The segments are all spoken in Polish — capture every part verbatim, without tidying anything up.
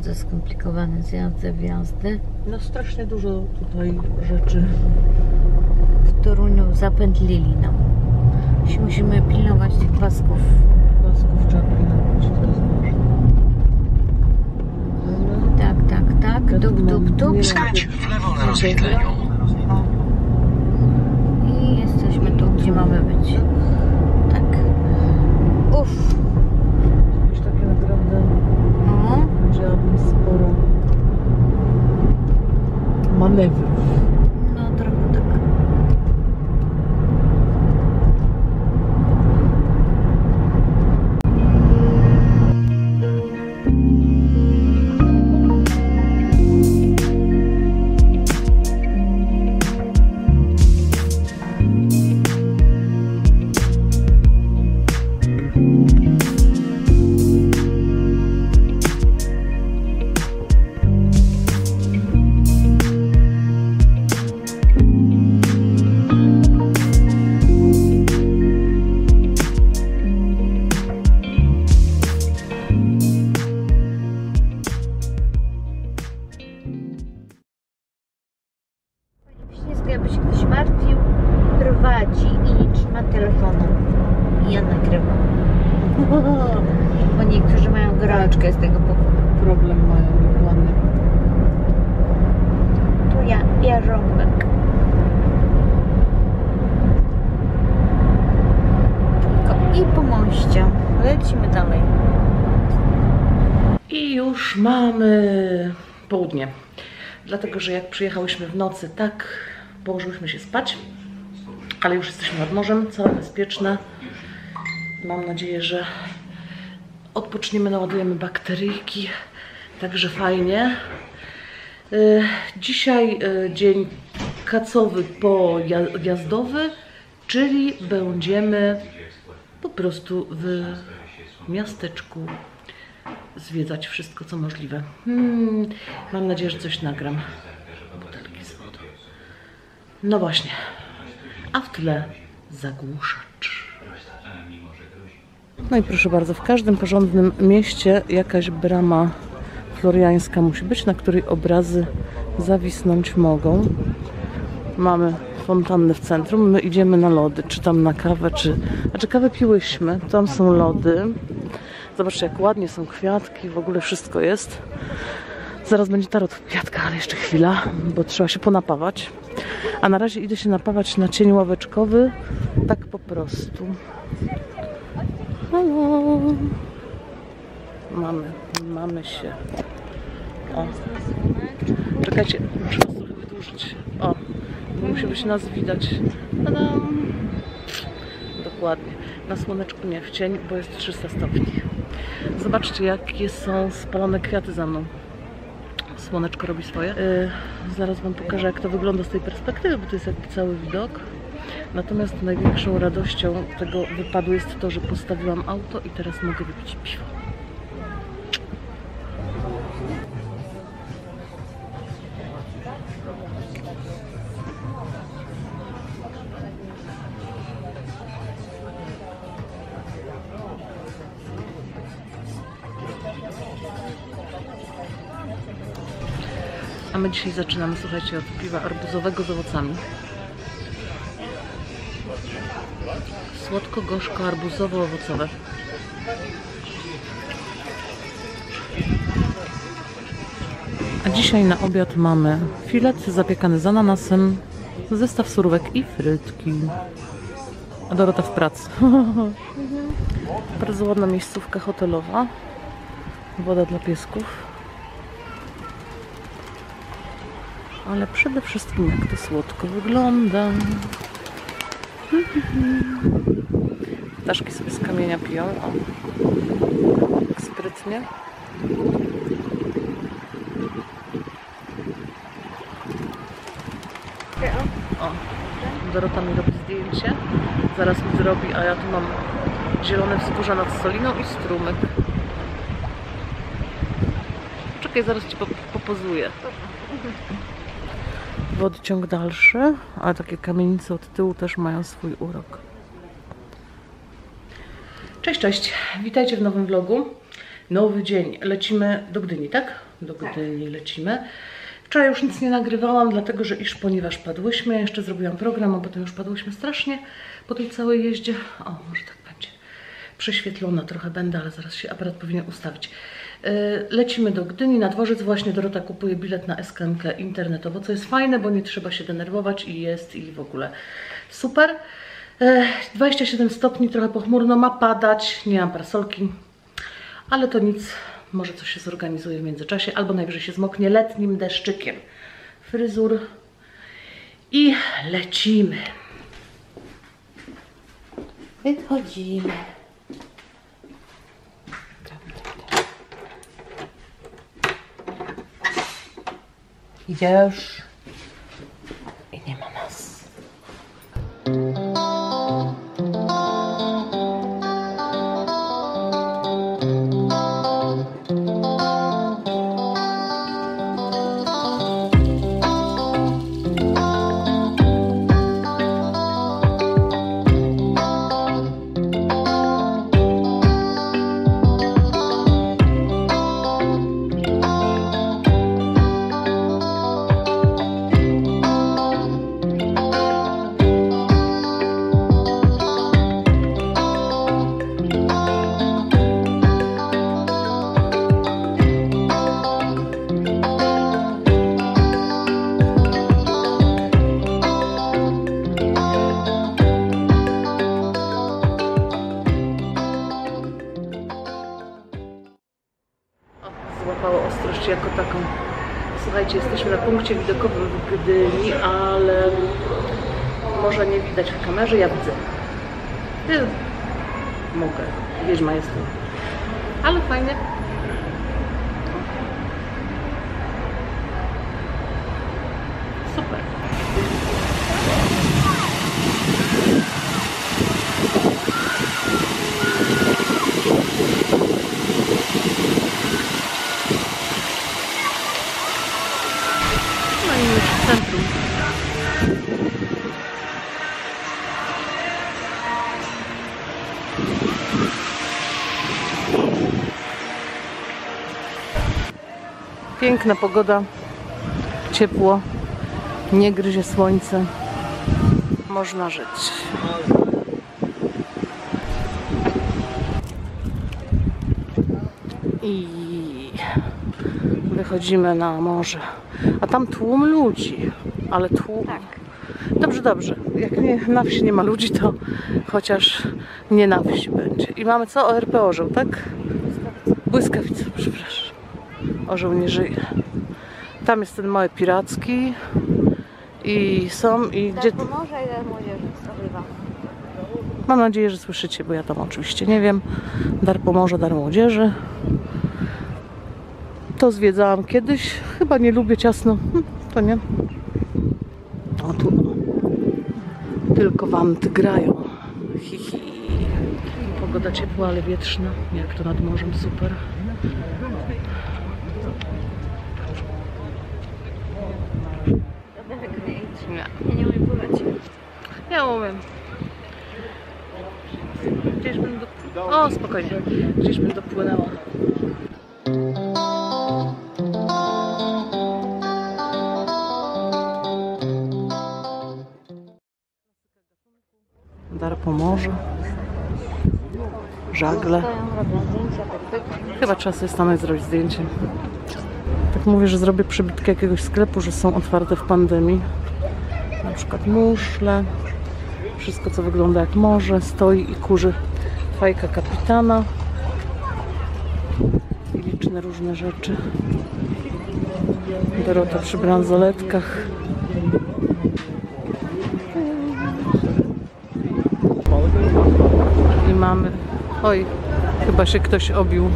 Bardzo skomplikowane zjazdy, wjazdy. No strasznie dużo tutaj rzeczy. W Toruniu zapętlili nam. Musimy pilnować tych pasków. Pasków trzeba pilnować, to jest ważne. Tak, tak, tak. Dup, dup, dup. Skręć w lewo na rozwidleniu. O. I jesteśmy tu, gdzie mamy być. Tak. Uff. Jakieś takie naprawdę No. powiedziałabym sporo manewrów. No trochę tak. Jakby się ktoś martwił, prowadzi i nie trzyma telefonu. I ja nagrywam. Bo niektórzy mają gorączkę z tego powodu. Problem mają dokładnie. Tu ja, jarząbek. Tylko i po moście. Lecimy dalej. I już mamy południe. Dlatego, że jak przyjechałyśmy w nocy, tak położyłyśmy się spać, ale już jesteśmy nad morzem, całe bezpieczne. Mam nadzieję, że odpoczniemy, naładujemy bakteryjki, także fajnie. Dzisiaj dzień kacowy pojazdowy, czyli będziemy po prostu w miasteczku zwiedzać wszystko, co możliwe. Hmm, mam nadzieję, że coś nagram. Butelki z wodą. No właśnie. A w tle zagłuszacz. No i proszę bardzo, w każdym porządnym mieście jakaś brama floriańska musi być, na której obrazy zawisnąć mogą. Mamy fontannę w centrum, my idziemy na lody, czy tam na kawę, czy... Znaczy kawę piłyśmy, tam są lody. Zobaczcie, jak ładnie są kwiatki, w ogóle wszystko jest. Zaraz będzie tarot w kwiatkach, ale jeszcze chwila, bo trzeba się ponapawać. A na razie idę się napawać na cień ławeczkowy, tak po prostu. Halo. Mamy, mamy się. O. Czekajcie, muszę was trochę wydłużyć. O, bo musi być nas widać. Tadam. Dokładnie. Na słoneczku nie, w cień, bo jest trzysta stopni. Zobaczcie, jakie są spalone kwiaty za mną. Słoneczko robi swoje. Yy, zaraz wam pokażę, jak to wygląda z tej perspektywy, bo to jest jakby cały widok. Natomiast największą radością tego wypadu jest to, że postawiłam auto i teraz mogę wypić piwo. A my dzisiaj zaczynamy, słuchajcie, od piwa arbuzowego z owocami. Słodko-gorzko-arbuzowo-owocowe. A dzisiaj na obiad mamy filet zapiekany z ananasem, zestaw surówek i frytki. A Dorota w pracy. Bardzo ładna miejscówka hotelowa. Woda dla piesków. Ale przede wszystkim jak to słodko wygląda. Ptaszki sobie z kamienia piją. O. Tak sprytnie. O. Dorota mi robi zdjęcie. Zaraz mi zrobi, a ja tu mam zielone wzgórza nad Soliną i strumyk. Czekaj, zaraz ci popozuję. Wodociąg dalszy, ale takie kamienice od tyłu też mają swój urok. Cześć, cześć! Witajcie w nowym vlogu. Nowy dzień. Lecimy do Gdyni, tak? do Gdyni lecimy. Wczoraj już nic nie nagrywałam, dlatego że iż ponieważ padłyśmy, ja jeszcze zrobiłam program, a potem już padłyśmy strasznie po tej całej jeździe. O, może tak będzie. Prześwietlona trochę będę, ale zaraz się aparat powinien ustawić. Yy, lecimy do Gdyni, na dworzec właśnie. Dorota kupuje bilet na es ka em kę internetowo, co jest fajne, bo nie trzeba się denerwować i jest i w ogóle super. Yy, dwadzieścia siedem stopni, trochę pochmurno, ma padać, nie mam parasolki, ale to nic. Może coś się zorganizuje w międzyczasie, albo najwyżej się zmoknie letnim deszczykiem. Fryzur i lecimy. Wychodzimy. Idziesz i nie ma nas. Złapało ostrość jako taką. Słuchajcie, jesteśmy na punkcie widokowym w Gdyni, ale może nie widać w kamerze, ja widzę. Ja mogę, wiedźma jestem. Ale fajnie. Super. Centrum. Piękna pogoda, ciepło, nie gryzie słońce, można żyć. I wychodzimy na morze, a tam tłum ludzi, ale tłum... Tak. Dobrze, dobrze. Jak nie, na wsi nie ma ludzi, to chociaż nie na wsi będzie. I mamy co? O er pe orzeł, tak? Błyskawica, przepraszam. Orzeł nie żyje. Tam jest ten mały piracki i są i gdzie... Dar Pomorza i Dar Młodzieży zdobywa. Mam nadzieję, że słyszycie, bo ja tam oczywiście nie wiem. Dar Pomorza, Dar Młodzieży. To zwiedzałam kiedyś. Chyba nie lubię ciasno. Hm, to nie. O tu. Tylko wanty grają. Hi, hi. Pogoda ciepła, ale wietrzna. Jak to nad morzem, super. Nie. Ja nie umiem pływać. Ja umiem. Gdzieś bym do... O, spokojnie. Gdzieś bym dopłynęła. Dar Pomorza. Żagle. Chyba trzeba sobie stanąć zrobić zdjęcie. Tak mówię, że zrobię przebitkę jakiegoś sklepu, że są otwarte w pandemii. Na przykład muszle. Wszystko, co wygląda jak morze. Stoi i kurzy fajka kapitana. I liczne różne rzeczy. Dorota przy bransoletkach. I mamy... Oj, chyba się ktoś obił.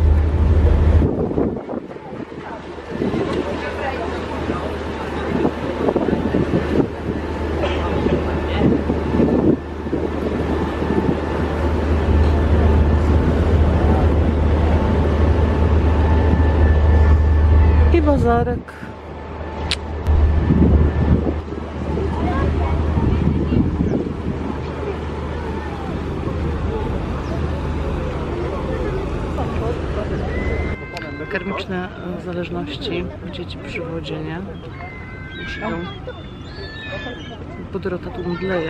I bazarek. karmiczne zależności, dzieci przy wodzie, nie? Już idą. Bo Dorota tu mdleje.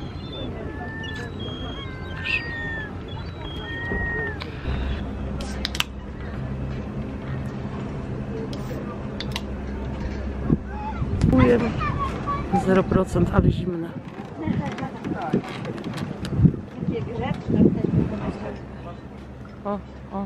Kupuję zero procent, ale zimne. O, o.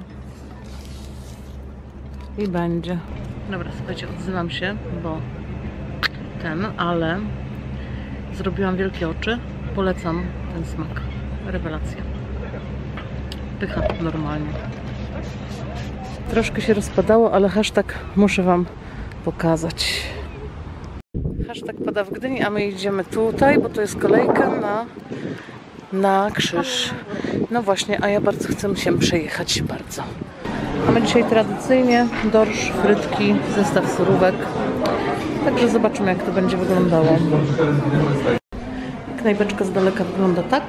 I będzie. Dobra, słuchajcie, odzywam się, bo ten, ale zrobiłam wielkie oczy. Polecam ten smak. Rewelacja. Pycha normalnie. Troszkę się rozpadało, ale hashtag muszę wam pokazać. Hashtag pada w Gdyni, a my idziemy tutaj, bo to jest kolejka na, na krzyż. No właśnie, a ja bardzo chcę się przejechać, bardzo. Mamy dzisiaj tradycyjnie dorsz, frytki, zestaw surówek. Także zobaczymy, jak to będzie wyglądało. Knajpeczka z daleka wygląda tak.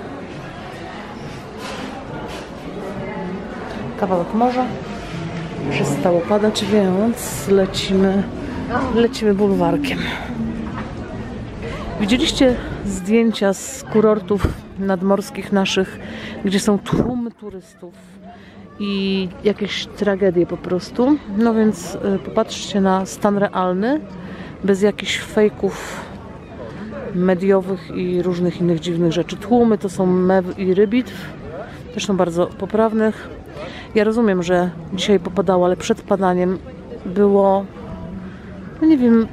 Kawałek morza. Przestało padać, więc lecimy, lecimy bulwarkiem. Widzieliście zdjęcia z kurortów nadmorskich naszych, gdzie są tłumy turystów i jakieś tragedie po prostu. No więc y, popatrzcie na stan realny, bez jakichś fejków mediowych i różnych innych dziwnych rzeczy. Tłumy to są mew i rybitw, też są bardzo poprawnych. Ja rozumiem, że dzisiaj popadało, ale przed padaniem było, no nie wiem,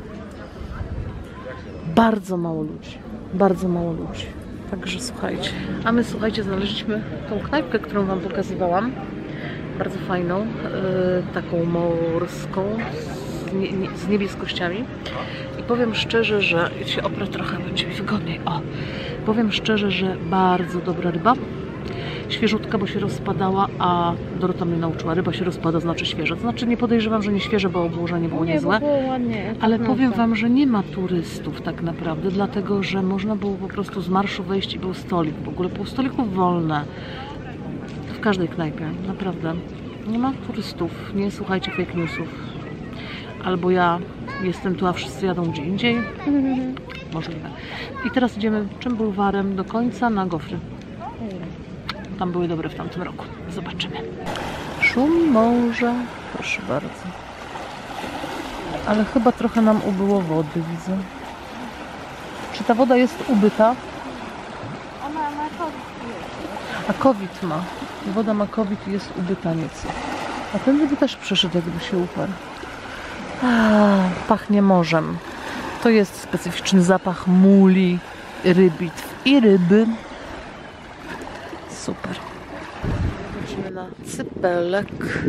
bardzo mało ludzi. Bardzo mało ludzi. Także słuchajcie. A my, słuchajcie, znaleźliśmy tą knajpkę, którą wam pokazywałam. Bardzo fajną, yy, taką morską, z, nie, nie, z niebieskościami. I powiem szczerze, że... Ja się oprę trochę, będzie mi wygodniej. O! Powiem szczerze, że bardzo dobra ryba. Świeżutka, bo się rozpadała, a Dorota mnie nauczyła. Ryba się rozpada, znaczy świeża. To znaczy nie podejrzewam, że nie świeże, bo obłożenie było nie, niezłe. było ładnie, ale powiem wam, że nie ma turystów tak naprawdę, dlatego że można było po prostu z marszu wejść i był stolik. W ogóle pół stolików wolne. W każdej knajpie, naprawdę. Nie ma turystów. Nie słuchajcie fake newsów. Albo ja jestem tu, a wszyscy jadą gdzie indziej. Możliwe. I teraz idziemy czym bulwarem do końca na gofry. Tam były dobre w tamtym roku. Zobaczymy. Szum morza. Proszę bardzo. Ale chyba trochę nam ubyło wody, widzę. Czy ta woda jest ubyta? Ona ma COVID. A COVID ma. Woda ma COVID i jest ubyta nieco. A ten ryby też przyszedł, jakby się uparł. A, pachnie morzem. To jest specyficzny zapach muli, rybitw i ryby. Super. Wchodzimy na cypelek.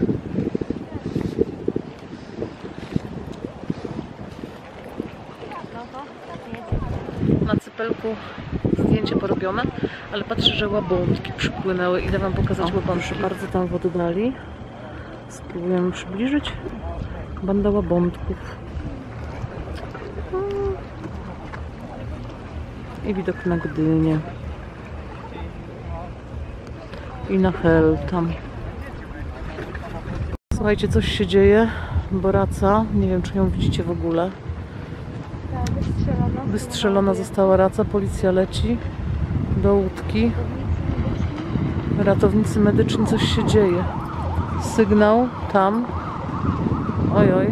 Na cypelku zdjęcie porobione, ale patrzę, że łabądki przypłynęły. Idę wam pokazać łabądki. Bardzo tam wody dali. Spróbujemy przybliżyć. Banda łabądków. I widok na Gdynię. I na hel tam. Słuchajcie, coś się dzieje. Boraca, nie wiem, czy ją widzicie w ogóle. Wystrzelona. Wystrzelona została raca, policja leci do łódki. Ratownicy medyczni, coś się dzieje. Sygnał tam. Oj, oj.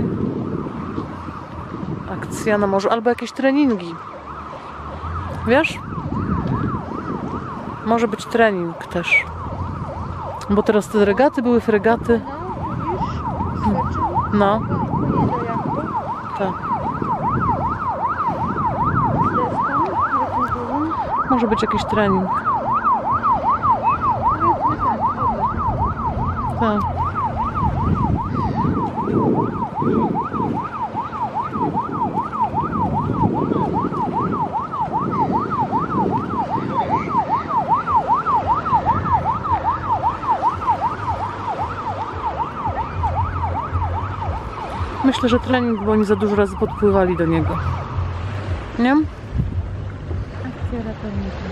Akcja na morzu, albo jakieś treningi. Wiesz? Może być trening też. Bo teraz te regaty były fregaty. No. Tak. Może być jakiś trening. Tak. Myślę, że trening, bo oni za dużo razy podpływali do niego. Nie? Akcja ratownicza.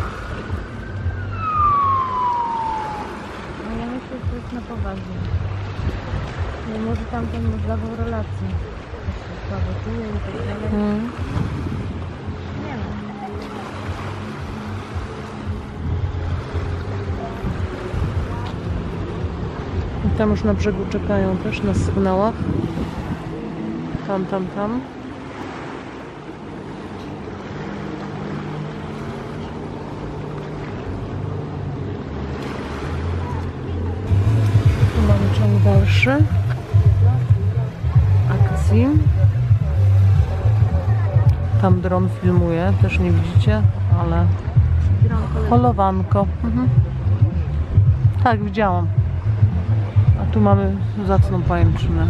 No ja myślę, że to jest na poważnie. No może tamten można było relację. Słabo czuje i tak dalej. Hmm. Nie wiem. I tam już na brzegu czekają też na sygnałach. Tam, tam, tam. Tu mamy ciąg dalszy akcji. Tam dron filmuje, też nie widzicie, ale polowanko. Mhm. Tak, widziałam. A tu mamy zacną pajęczynę.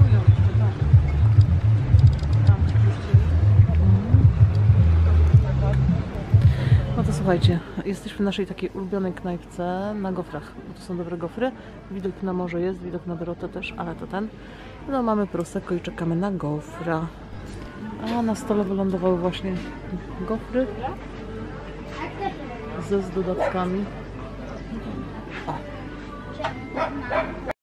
No to słuchajcie, jesteśmy w naszej takiej ulubionej knajpce na gofrach, bo to są dobre gofry. Widok na morze jest, widok na Dorotę też, ale to ten. No mamy prosecco i czekamy na gofra. A na stole wylądowały właśnie gofry ze z dodatkami. O.